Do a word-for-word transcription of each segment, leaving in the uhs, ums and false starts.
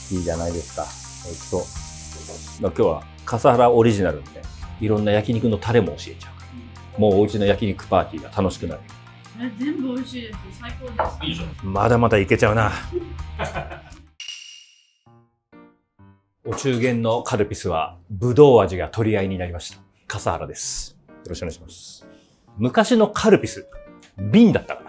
いいじゃないですか。美味しそう。今日は笠原オリジナルで、ね、いろんな焼肉のタレも教えちゃうから、もうお家の焼肉パーティーが楽しくなる。 え、全部美味しいです。最高です。いいじゃん。 まだまだいけちゃうな。お中元のカルピスはブドウ味が取り合いになりました。笠原です。よろしくお願いします。昔のカルピス、瓶だったから。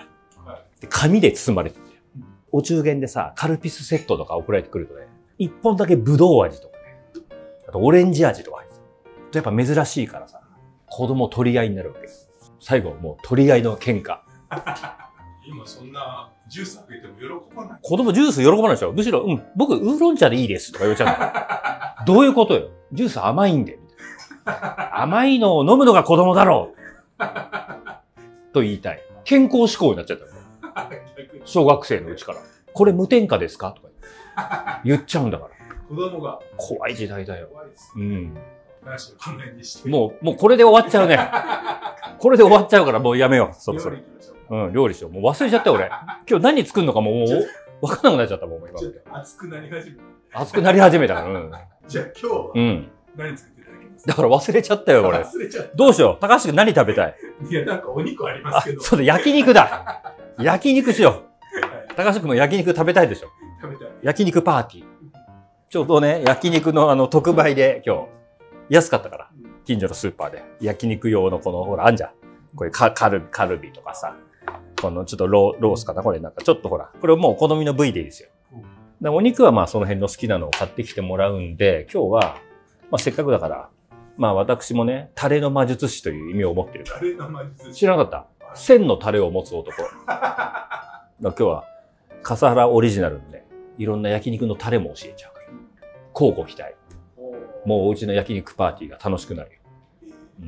はい、で紙で包まれてて。お中元でさ、カルピスセットとか送られてくるとね、一本だけブドウ味とかね、あとオレンジ味とか入ってる。やっぱ珍しいからさ、子供取り合いになるわけです。最後もう取り合いの喧嘩。 今そんなジュースあげても喜ばない。 子供ジュース喜ばないでしょ。むしろ、うん、僕ウーロン茶でいいですとか言っちゃうの。どういうことよ。ジュース甘いんで。甘いのを飲むのが子供だろうと言いたい。健康志向になっちゃった。小学生のうちから。これ無添加ですかとか言っちゃうんだから。 子供が。 怖い時代だよ。 怖いです。 うん。 もう、もうこれで終わっちゃうね。これで終わっちゃうからもうやめよう。そろそろ。うん、料理しよう。もう忘れちゃったよ俺。今日何作るのかもうわかんなくなっちゃったもん、今。 熱くなり始めた。 熱くなり始めたから。うん。 じゃあ今日は何作っていただけますか？ だから忘れちゃったよ、俺。 忘れちゃった。 どうしよう。高橋君何食べたい？ いや、なんかお肉ありますけど。 そうだ、焼肉だ。焼肉しよう。高橋君も焼肉食べたいでしょ？ 食べたい。 焼肉パーティー。ちょうどね、焼肉のあの特売で今日、安かったから。近所のスーパーで。焼肉用のこの、ほら、あんじゃん。これカルビ、カルビとかさ。このちょっとロー、ロースかなこれなんかちょっとほら。これもうお好みの部位でいいですよ。でお肉はまあその辺の好きなのを買ってきてもらうんで、今日は、まあせっかくだから、まあ私もね、タレの魔術師という意味を持ってるから。 タレの魔術師。 知らなかった？千のタレを持つ男。今日は笠原オリジナルで、いろんな焼肉のタレも教えちゃうから。乞うご期待。もうお家の焼肉パーティーが楽しくなるよ。うん、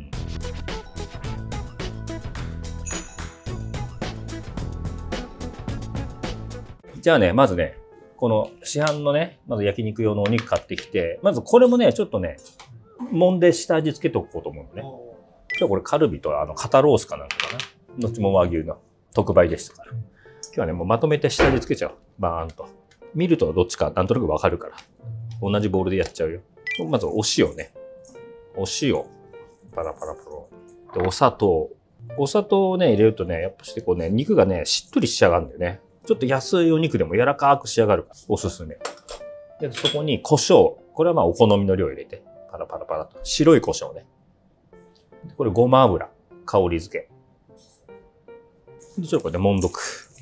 じゃあね、まずね、この市販のね、まず焼肉用のお肉買ってきて、まずこれもね、ちょっとね、揉んで下味つけておこうと思うのね。今日これカルビとあの肩ロースかなんかかな。どっちも和牛の特売でしたから。今日はね、もうまとめて下味つけちゃう。バーンと。見るとどっちかなんとなくわかるから。同じボウルでやっちゃうよ。まずお塩ね。お塩。パラパラパラ。で、お砂糖。お砂糖をね、入れるとね、やっぱしてこうね、肉がね、しっとり仕上がるんだよね。ちょっと安いお肉でも柔らかく仕上がるから、おすすめ。で、そこに胡椒。これはまあお好みの量入れて。パラパラパラと。白い胡椒ね。これごま油。香り付け。で、ちょっとこれで揉んどく。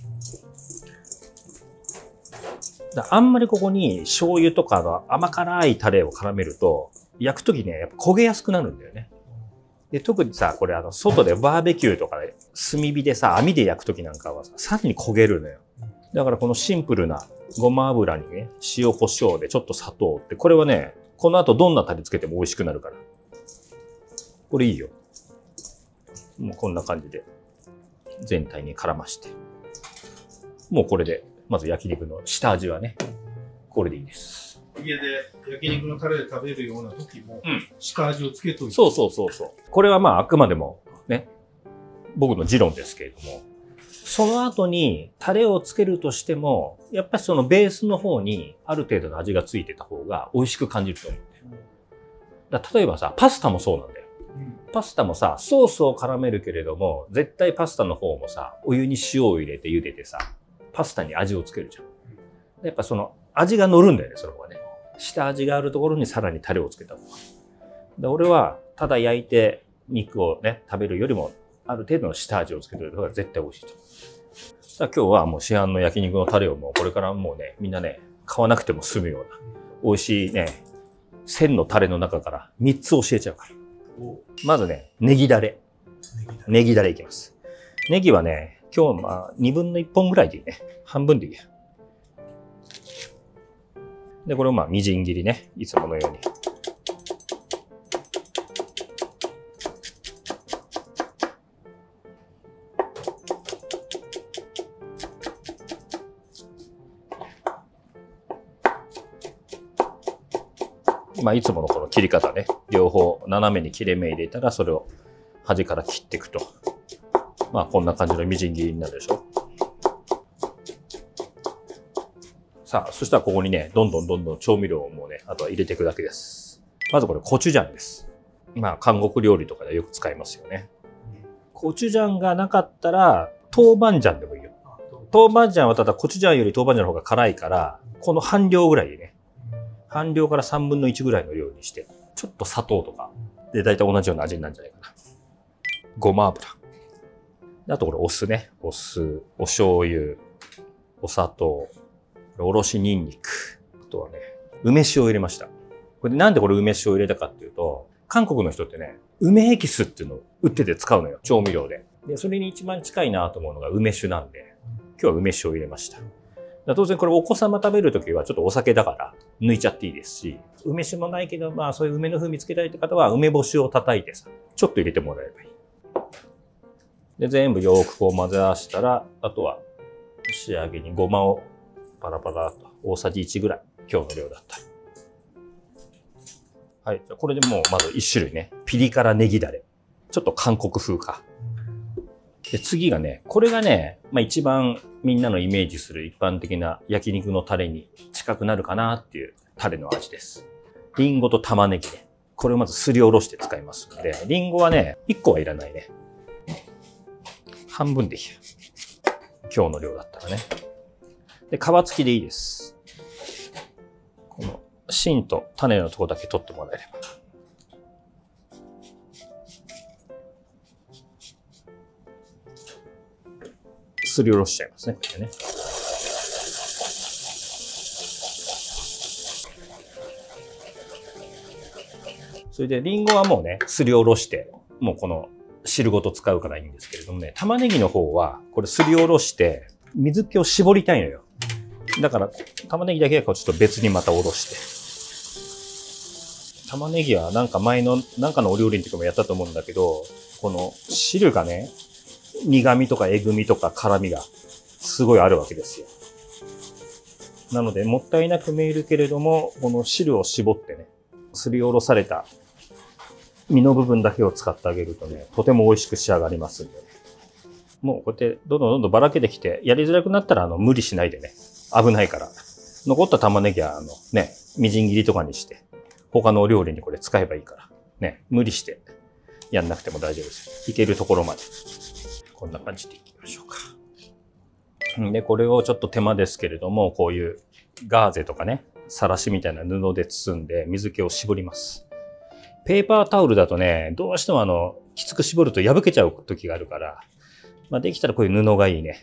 あんまりここに醤油とかの甘辛いタレを絡めると、焼くときね、やっぱ焦げやすくなるんだよね。で、特にさ、これあの、外でバーベキューとかで、炭火でさ、網で焼くときなんかはさ、さらに焦げるのよ。だからこのシンプルなごま油にね、塩胡椒でちょっと砂糖って、これはね、この後どんなタレつけても美味しくなるから。これいいよ。もうこんな感じで、全体に絡まして。もうこれで、まず焼肉の下味はね、これでいいです。 家で焼肉のタレで食べるような時も、うん、下味をつけといて。 そうそうそうそう。これはまああくまでもね、僕の持論ですけれども、その後にタレをつけるとしても、やっぱりそのベースの方にある程度の味がついてた方が美味しく感じると思うんだよ。だから例えばさ、パスタもそうなんだよ。うん、パスタもさ、ソースを絡めるけれども、絶対パスタの方もさ、お湯に塩を入れて茹でてさ、パスタに味をつけるじゃん。やっぱその味が乗るんだよね、その方がね。下味があるところにさらにタレをつけた方が。で、俺はただ焼いて肉をね、食べるよりもある程度の下味をつけてる方が絶対美味しいと。さあ今日はもう市販の焼肉のタレをもうこれからもうね、みんなね、買わなくても済むような美味しいね、千のタレの中からみっつ教えちゃうから。まずね、ネギダレ。ネギダレいきます。ネギはね、今日まあにぶんのいっぽんぐらいでいいね。半分でいいや。で、これをまあみじん切りね。いつものように。まあいつものこの切り方ね。両方斜めに切れ目入れたらそれを端から切っていくと。まあこんな感じのみじん切りになるでしょ。 さあ、そしたらここにね、どんどんどんどん調味料をもうね、あとは入れていくだけです。まずこれコチュジャンです。まあ、韓国料理とかでよく使いますよね。コチュジャンがなかったら、豆板醤でもいいよ。豆板醤はただコチュジャンより豆板醤の方が辛いから、この半量ぐらいでね、半量からさんぶんのいちぐらいの量にして、ちょっと砂糖とか、で、だいたい同じような味になるんじゃないかな。ごま油。あとこれお酢ね。お酢、お醤油、お砂糖、おろしニンニク。あとはね、梅酒を入れました。これでなんでこれ梅酒を入れたかっていうと、韓国の人ってね、梅エキスっていうのを売ってて使うのよ。調味料で。で、それに一番近いなと思うのが梅酒なんで、今日は梅酒を入れました。当然これお子様食べるときはちょっとお酒だから抜いちゃっていいですし、梅酒もないけど、まあそういう梅の風味つけたいって方は梅干しを叩いてさ、ちょっと入れてもらえばいい。で、全部よーくこう混ぜ合わせたら、あとは仕上げにごまをパラパラと大さじいちぐらい、今日の量だったら。はい。これでもうまずいち種類ね。ピリ辛ネギダレ。ちょっと韓国風か。で、次がね、これがね、まあ一番みんなのイメージする一般的な焼肉のタレに近くなるかなっていうタレの味です。リンゴと玉ねぎね。これをまずすりおろして使いますので、リンゴはね、いっこはいらないね。半分でいいや。今日の量だったらね。で、皮付きでいいです。この芯と種のところだけ取ってもらえれば。すりおろしちゃいますね、これね。それで、リンゴはもうね、すりおろして、もうこの汁ごと使うからいいんですけれどもね、玉ねぎの方は、これすりおろして、水気を絞りたいのよ。だから、玉ねぎだけはちょっと別にまたおろして。玉ねぎはなんか前の、なんかのお料理の時もやったと思うんだけど、この汁がね、苦味とかえぐみとか辛みがすごいあるわけですよ。なので、もったいなく見えるけれども、この汁を絞ってね、すりおろされた身の部分だけを使ってあげるとね、とても美味しく仕上がりますんでね。もうこうやってどんどんどんどんばらけてきて、やりづらくなったらあの無理しないでね、危ないから。残った玉ねぎはあのね、みじん切りとかにして、他のお料理にこれ使えばいいから。ね、無理してやんなくても大丈夫ですよ。いけるところまで。こんな感じでいきましょうか。で、これをちょっと手間ですけれども、こういうガーゼとかね、さらしみたいな布で包んで水気を絞ります。ペーパータオルだとね、どうしてもあの、きつく絞ると破けちゃう時があるから、まあ、できたらこういう布がいいね。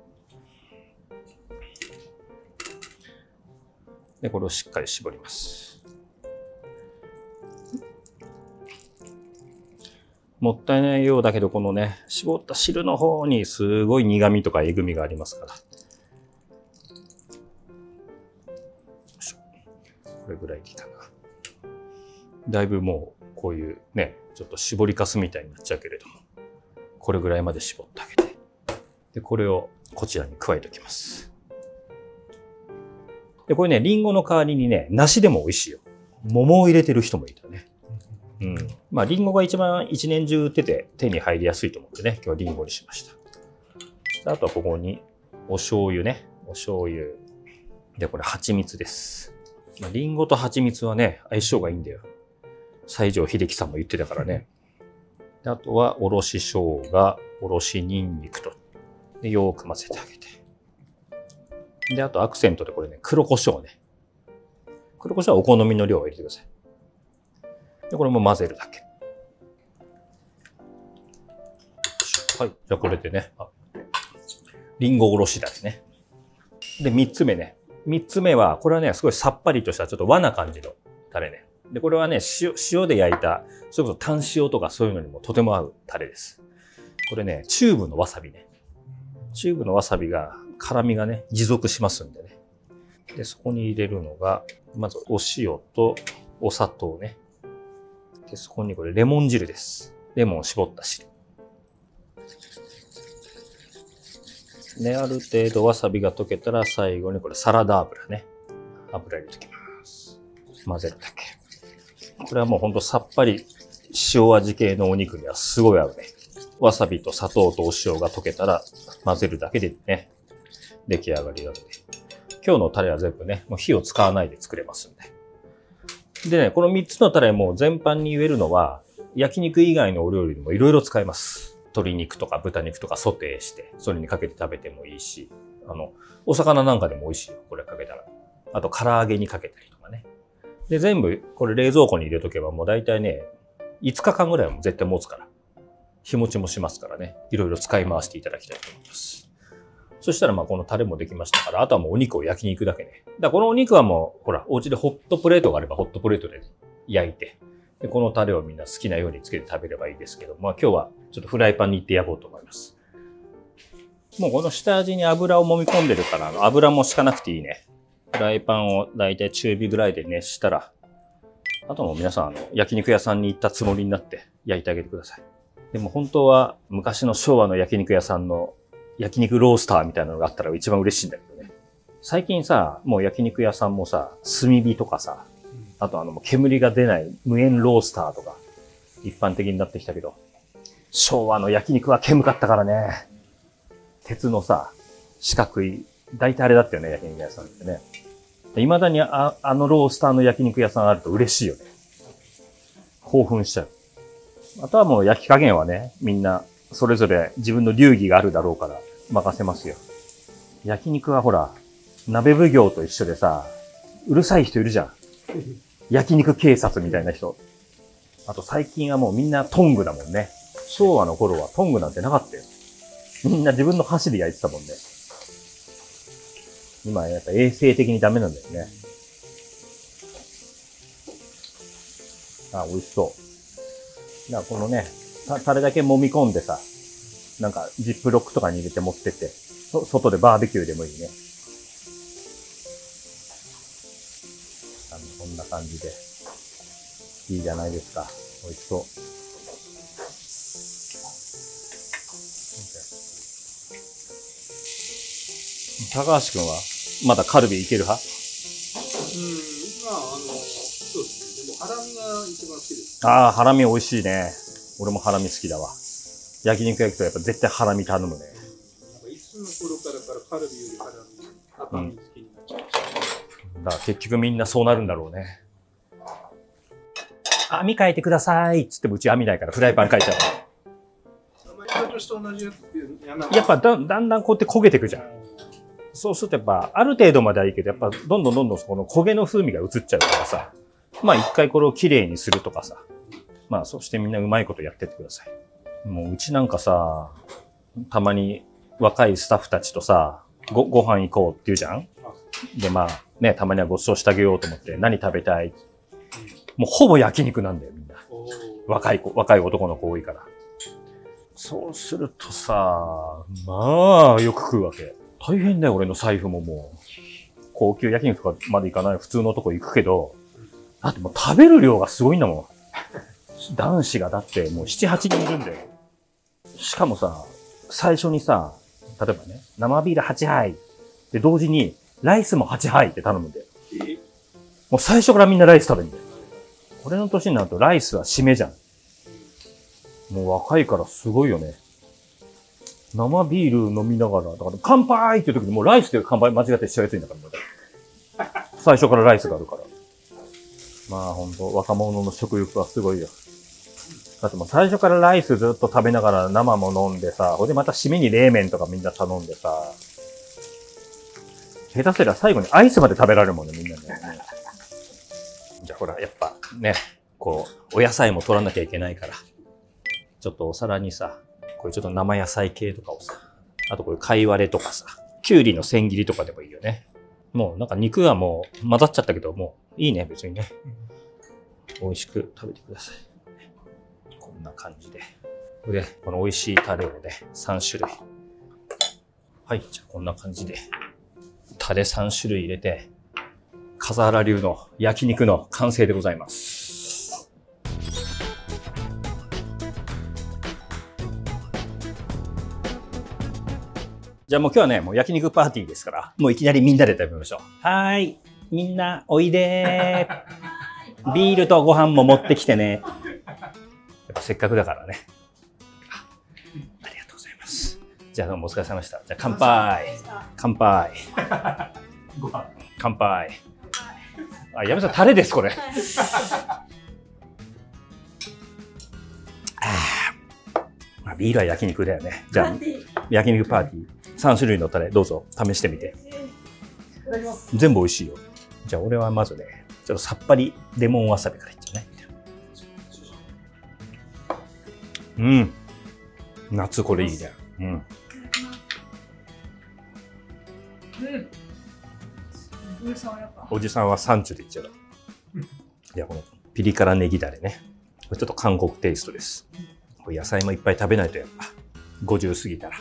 で、これをしっかり絞ります。もったいないようだけど、このね、絞った汁の方にすごい苦味とかえぐみがありますから。これぐらいでいいかな。だいぶもう、こういうね、ちょっと絞りかすみたいになっちゃうけれども、これぐらいまで絞ってあげて。で、これをこちらに加えておきます。で、これね、リンゴの代わりにね、梨でも美味しいよ。桃を入れてる人もいたね。うん。まあ、リンゴが一番一年中売ってて手に入りやすいと思ってね、今日はリンゴにしました。あとはここにお醤油ね。お醤油。で、これ蜂蜜です。まあ、リンゴと蜂蜜はね、相性がいいんだよ。西城秀樹さんも言ってたからね。で、あとはおろし生姜、おろしニンニクと。で、よーく混ぜてあげて。で、あとアクセントでこれね、黒胡椒ね。黒胡椒はお好みの量を入れてください。で、これも混ぜるだけ。はい。じゃあこれでね、あリンゴおろしだれね。で、三つ目ね。三つ目は、これはね、すごいさっぱりとしたちょっと和な感じのタレね。で、これはね、塩、塩で焼いた、それこそタン塩とかそういうのにもとても合うタレです。これね、チューブのわさびね。チューブのわさびが、辛みがね、持続しますんでね。で、そこに入れるのが、まずお塩とお砂糖ね。で、そこにこれレモン汁です。レモンを絞った汁。で、ある程度わさびが溶けたら最後にこれサラダ油ね。油入れておきます。混ぜるだけ。これはもうほんとさっぱり塩味系のお肉にはすごい合うね。わさびと砂糖とお塩が溶けたら混ぜるだけでね、出来上がりなので。 今日のタレは全部ね、もう火を使わないで作れますんで。でね、このみっつのタレも全般に言えるのは、焼肉以外のお料理でもいろいろ使えます。鶏肉とか豚肉とかソテーして、それにかけて食べてもいいし、あの、お魚なんかでも美味しいよ、これかけたら。あと、唐揚げにかけたりとかね。で、全部、これ冷蔵庫に入れとけばもう大体ね、いつかかんぐらいはもう絶対持つから。日持ちもしますからね。いろいろ使い回していただきたいと思います。そしたらまあこのタレもできましたから、あとはもうお肉を焼肉だけね。だからこのお肉はもう、ほら、お家でホットプレートがあればホットプレートで焼いて、で、このタレをみんな好きなようにつけて食べればいいですけど、まあ今日はちょっとフライパンに行って焼こうと思います。もうこの下味に油を揉み込んでるから、油も敷かなくていいね。フライパンをだいたい中火ぐらいで熱したら、あとも皆さん、あの、焼肉屋さんに行ったつもりになって焼いてあげてください。でも本当は昔の昭和の焼肉屋さんの焼肉ロースターみたいなのがあったら一番嬉しいんだけどね。最近さ、もう焼肉屋さんもさ、炭火とかさ、あとあのもう煙が出ない無煙ロースターとか一般的になってきたけど、昭和の焼肉は煙かったからね。鉄のさ、四角い、大体あれだったよね、焼肉屋さんってね。未だに あ, あのロースターの焼肉屋さんあると嬉しいよね。興奮しちゃう。あとはもう焼き加減はね、みんなそれぞれ自分の流儀があるだろうから任せますよ。焼肉はほら、鍋奉行と一緒でさ、うるさい人いるじゃん。焼肉警察みたいな人。あと最近はもうみんなトングだもんね。昭和の頃はトングなんてなかったよ。みんな自分の箸で焼いてたもんね。今やっぱ衛生的にダメなんだよね。あ、美味しそう。だからこのね、タレだけ揉み込んでさ、なんかジップロックとかに入れて持ってって、外でバーベキューでもいいね。こんな感じで。いいじゃないですか。美味しそう。高橋くんはまだカルビいける派？ うん、まあ、あの、そうですね。でも、ハラミが一番好きです。 ああ、ハラミ美味しいね。俺もハラミ好きだわ。焼肉焼くとやっぱ絶対ハラミ頼むね。 なんかいつの頃からからカルビよりハラミ、赤身好きになっちゃいました。 うん、だから結局みんなそうなるんだろうね。網変えてくださいっつってもうち網ないからフライパン変えちゃう。やっぱだだんだんこうやって焦げてくじゃん。そうするとやっぱある程度まではいいけど、やっぱどんどんどんどんそこの焦げの風味が移っちゃうからさ。まあ一回これをきれいにするとかさ。まあそしてみんなうまいことやってってください。もううちなんかさ、たまに若いスタッフたちとさ、ご、ご飯行こうって言うじゃん。でまあね、たまにはご馳走してあげようと思って何食べたい？もうほぼ焼肉なんだよみんな。若い子、若い男の子多いから。そうするとさ、まあよく食うわけ。大変だよ俺の財布ももう。高級焼肉とかまで行かない普通のとこ行くけど、だってもう食べる量がすごいんだもん。男子がだってもうなな、はちにんいるんだよ。しかもさ、最初にさ、例えばね、生ビールはちはいで同時にライスもはちはいって頼むんだよ。もう最初からみんなライス食べるんだよ。俺の年になるとライスは締めじゃん。もう若いからすごいよね。生ビール飲みながら、だから乾杯っていう時にもうライスで乾杯間違ってしちゃうやついんだから。最初からライスがあるから。まあほんと若者の食欲はすごいよ。だってもう最初からライスずっと食べながら生も飲んでさ、ほいでまた締めに冷麺とかみんな頼んでさ、下手すりゃ最後にアイスまで食べられるもんね、みんなね。じゃあほら、やっぱね、こう、お野菜も取らなきゃいけないから、ちょっとお皿にさ、こういうちょっと生野菜系とかをさ、あとこういう貝割れとかさ、きゅうりの千切りとかでもいいよね。もうなんか肉はもう混ざっちゃったけど、もういいね、別にね。美味しく食べてください。こんな感じで。で、この美味しいタレをね、さん種類。はい、じゃあこんな感じで。タレさん種類入れて、笠原流の焼肉の完成でございます。じゃあもう今日はね、もう焼肉パーティーですから、もういきなりみんなで食べましょう。はーい。みんなおいでー。ビールとご飯も持ってきてね。やっぱせっかくだからね。あ、ありがとうございます。じゃあどうもお疲れ様でした。じゃあ乾杯。乾杯。 ご飯。 乾杯。あ、やめさん、タレです、これ。あビールは焼肉だよね。じゃあ、焼肉パーティー。さん種類のタレ、どうぞ、試してみて。 いただきます。 全部美味しいよ。じゃあ、俺はまずね、ちょっとさっぱりレモンわさびからいっちゃうね。うん。夏これいいね。うん。 うん。すごい爽やか。 おじさんはサンチュでいっちゃう。いや、このピリ辛ネギダレね。これちょっと韓国テイストです。これ野菜もいっぱい食べないとやっぱ、ごじゅう過ぎたら。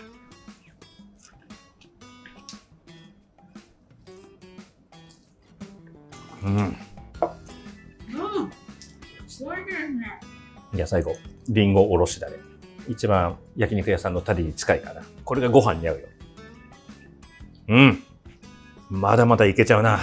うん。 うん。すごいですね。 じゃあ最後、リンゴおろしだれ。一番焼肉屋さんのタレに近いかな。これがご飯に合うよ。うん。まだまだいけちゃうな。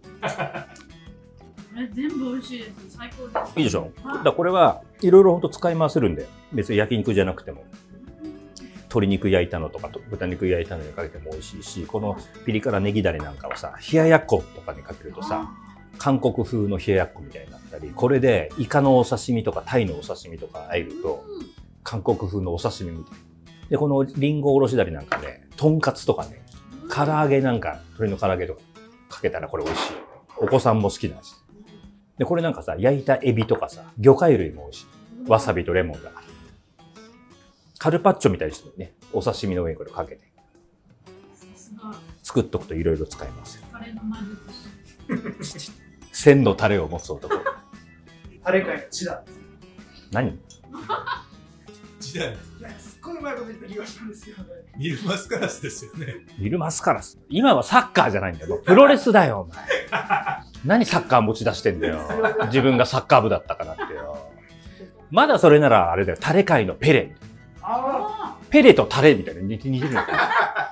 え、全部美味しいです。最高です。 いいでしょ。 はいだからこれはいろいろほんと使い回せるんで、別に焼肉じゃなくても。鶏肉焼いたのとか豚肉焼いたのにかけても美味しいし、このピリ辛ネギダレなんかはさ、冷ややっことかにかけるとさ、韓国風の冷ややっこみたいになったり、これでイカのお刺身とかタイのお刺身とかあえると、韓国風のお刺身みたいな。で、このリンゴおろしだれなんかね、とんかつとかね、唐揚げなんか、鶏の唐揚げとかかけたらこれ美味しいよね。お子さんも好きな味。で、これなんかさ、焼いたエビとかさ、魚介類も美味しい。わさびとレモンだから。カルパッチョみたいにしてね、お刺身の上にこれかけて。 さすが。 作っとくといろいろ使えますよ。 カレーの魔術師。 千のタレを持つ男。 タレ界の血だ。 何時代いや、すっごいうまいこと言った気がしたんですけどね。 ミルマスカラスですよね。 ミルマスカラス。今はサッカーじゃないんだよ。プロレスだよ、お前。何サッカー持ち出してんだよ。自分がサッカー部だったからってよ。まだそれならあれだよ。タレ界のペレ。 ああペレとタレみたいな似て似てるのかな。